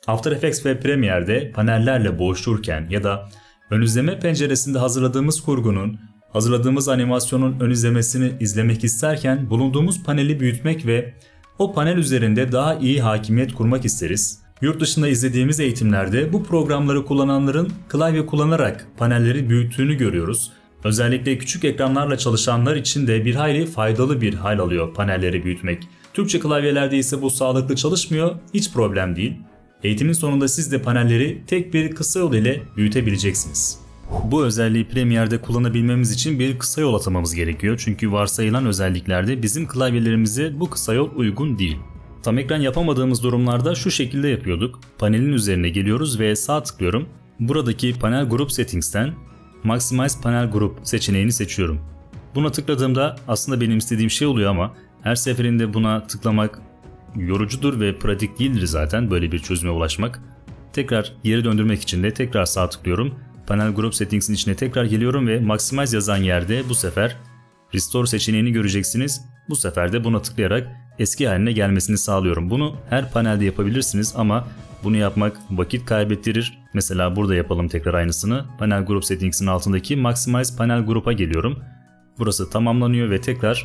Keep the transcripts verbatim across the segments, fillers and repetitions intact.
After Effects ve Premiere'de panellerle boğuşurken ya da ön izleme penceresinde hazırladığımız kurgunun, hazırladığımız animasyonun ön izlemesini izlemek isterken bulunduğumuz paneli büyütmek ve o panel üzerinde daha iyi hakimiyet kurmak isteriz. Yurt dışında izlediğimiz eğitimlerde bu programları kullananların klavye kullanarak panelleri büyüttüğünü görüyoruz. Özellikle küçük ekranlarla çalışanlar için de bir hayli faydalı bir hal alıyor panelleri büyütmek. Türkçe klavyelerde ise bu sağlıklı çalışmıyor, hiç problem değil. Eğitimin sonunda siz de panelleri tek bir kısa yol ile büyütebileceksiniz. Bu özelliği Premiere'de kullanabilmemiz için bir kısa yol atamamız gerekiyor. Çünkü varsayılan özelliklerde bizim klavyelerimize bu kısa yol uygun değil. Tam ekran yapamadığımız durumlarda şu şekilde yapıyorduk. Panelin üzerine geliyoruz ve sağ tıklıyorum. Buradaki Panel Group Settings'ten Maximize Panel Group seçeneğini seçiyorum. Buna tıkladığımda aslında benim istediğim şey oluyor ama her seferinde buna tıklamak yorucudur ve pratik değildir zaten böyle bir çözüme ulaşmak. Tekrar geri döndürmek için de tekrar sağ tıklıyorum. Panel Group Settings'in içine tekrar geliyorum ve Maximize yazan yerde bu sefer Restore seçeneğini göreceksiniz. Bu sefer de buna tıklayarak eski haline gelmesini sağlıyorum. Bunu her panelde yapabilirsiniz ama bunu yapmak vakit kaybettirir. Mesela burada yapalım tekrar aynısını. Panel Group Settings'in altındaki Maximize Panel Group'a geliyorum. Burası tamamlanıyor ve tekrar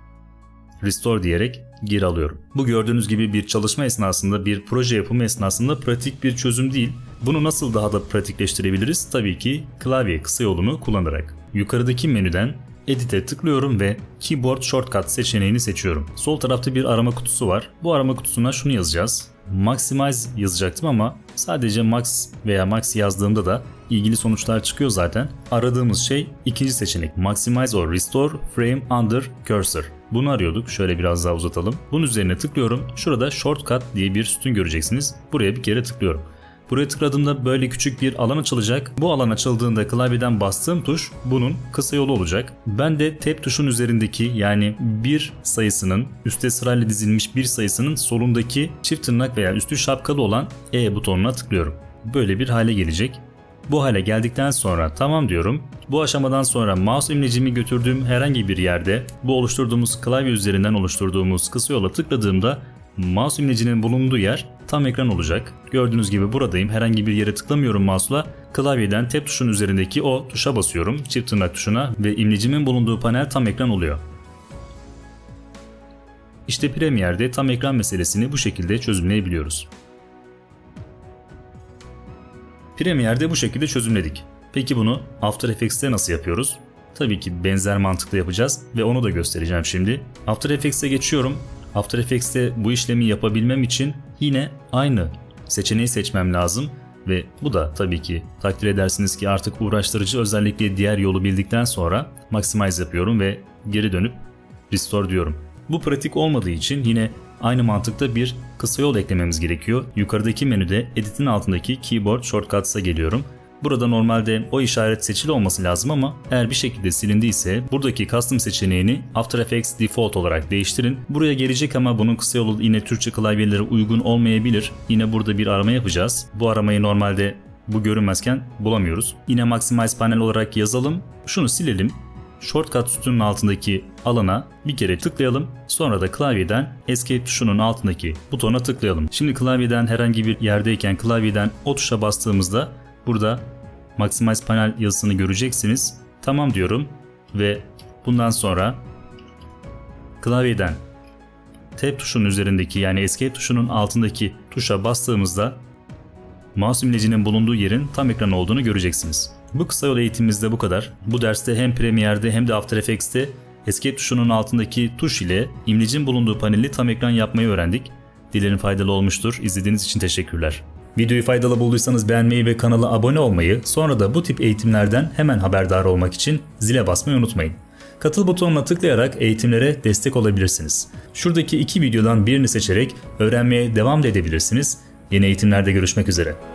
Restore diyerek geri alıyorum. Bu gördüğünüz gibi bir çalışma esnasında, bir proje yapımı esnasında pratik bir çözüm değil. Bunu nasıl daha da pratikleştirebiliriz? Tabii ki klavye kısa yolunu kullanarak. Yukarıdaki menüden Edit'e tıklıyorum ve Keyboard Shortcut seçeneğini seçiyorum. Sol tarafta bir arama kutusu var. Bu arama kutusuna şunu yazacağız. Maximize yazacaktım ama sadece Max veya Max yazdığımda da ilgili sonuçlar çıkıyor zaten. Aradığımız şey ikinci seçenek. Maximize or Restore Frame Under Cursor. Bunu arıyorduk. Şöyle biraz daha uzatalım. Bunun üzerine tıklıyorum. Şurada Shortcut diye bir sütun göreceksiniz. Buraya bir kere tıklıyorum. Buraya tıkladığımda böyle küçük bir alan açılacak. Bu alan açıldığında klavyeden bastığım tuş bunun kısa yolu olacak. Ben de Tab tuşun üzerindeki yani bir sayısının üstte sırayla dizilmiş bir sayısının solundaki çift tırnak veya üstü şapkalı olan E butonuna tıklıyorum. Böyle bir hale gelecek. Bu hale geldikten sonra tamam diyorum. Bu aşamadan sonra mouse imlecimi götürdüğüm herhangi bir yerde bu oluşturduğumuz klavye üzerinden oluşturduğumuz kısa yola tıkladığımda mouse imlecinin bulunduğu yer tam ekran olacak. Gördüğünüz gibi buradayım. Herhangi bir yere tıklamıyorum mouse'la. Klavyeden Tab tuşunun üzerindeki o tuşa basıyorum. Çift tırnak tuşuna ve imlecimin bulunduğu panel tam ekran oluyor. İşte Premiere'de tam ekran meselesini bu şekilde çözümleyebiliyoruz. Premiere'de bu şekilde çözümledik. Peki bunu After Effects'te nasıl yapıyoruz? Tabii ki benzer mantıkla yapacağız ve onu da göstereceğim şimdi. After Effects'e geçiyorum. After Effects'te bu işlemi yapabilmem için yine aynı seçeneği seçmem lazım ve bu da tabii ki takdir edersiniz ki artık uğraştırıcı, özellikle diğer yolu bildikten sonra Maximize yapıyorum ve geri dönüp Restore diyorum. Bu pratik olmadığı için yine aynı mantıkta bir kısa yol eklememiz gerekiyor. Yukarıdaki menüde Edit'in altındaki Keyboard Shortcuts'a geliyorum. Burada normalde o işaret seçili olması lazım ama eğer bir şekilde silindiyse buradaki Custom seçeneğini After Effects Default olarak değiştirin. Buraya gelecek ama bunun kısa yolu yine Türkçe klavyelere uygun olmayabilir. Yine burada bir arama yapacağız. Bu aramayı normalde bu görünmezken bulamıyoruz. Yine Maximize Panel olarak yazalım. Şunu silelim. Shortcut sütunun altındaki alana bir kere tıklayalım. Sonra da klavyeden Escape tuşunun altındaki butona tıklayalım. Şimdi klavyeden herhangi bir yerdeyken klavyeden o tuşa bastığımızda burada Maximize Panel yazısını göreceksiniz. Tamam diyorum ve bundan sonra klavyeden Tab tuşunun üzerindeki yani Escape tuşunun altındaki tuşa bastığımızda mouse imlecinin bulunduğu yerin tam ekran olduğunu göreceksiniz. Bu kısa yol eğitimimizde bu kadar. Bu derste hem Premiere'de hem de After Effects'te Escape tuşunun altındaki tuş ile imlecin bulunduğu paneli tam ekran yapmayı öğrendik. Dilerim faydalı olmuştur. İzlediğiniz için teşekkürler. Videoyu faydalı bulduysanız beğenmeyi ve kanala abone olmayı, sonra da bu tip eğitimlerden hemen haberdar olmak için zile basmayı unutmayın. Katıl butonuna tıklayarak eğitimlere destek olabilirsiniz. Şuradaki iki videodan birini seçerek öğrenmeye devam edebilirsiniz. Yeni eğitimlerde görüşmek üzere.